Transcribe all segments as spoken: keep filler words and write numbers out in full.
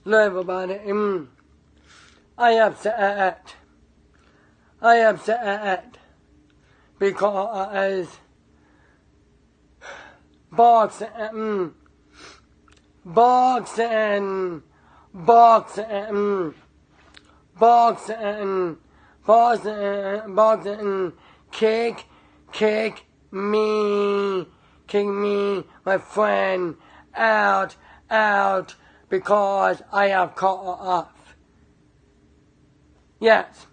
live about it. Mm. I upset. I upset because boxing, boxing, boxing, boxing, boxing, boxing, kick, kick me, kick me, my friend, out, out, because I have cut off. Yes.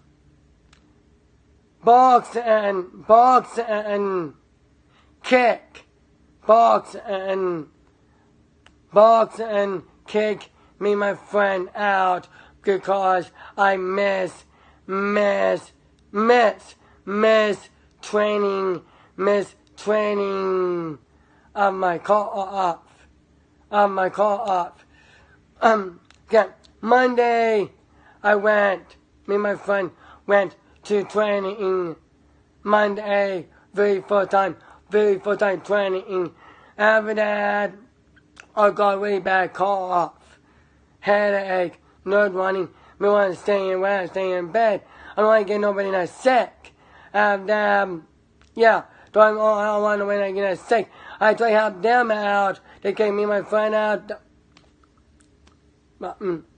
Boxing, boxing, kick, boxing, boxing, kick me, my friend, out because I miss, miss, miss, miss training, miss training of my call-off, of my call-off. Um, yeah, Monday I went, me and my friend went to training. Monday, very first time, very first time training. After that, I got really bad call-off, headache, nerd running, me want to stay in bed, stay in bed. I don't want to get nobody that sick. And, um, yeah, don't, I don't want nobody that get sick. I try to help them out. They take me and my friend out. But, mm.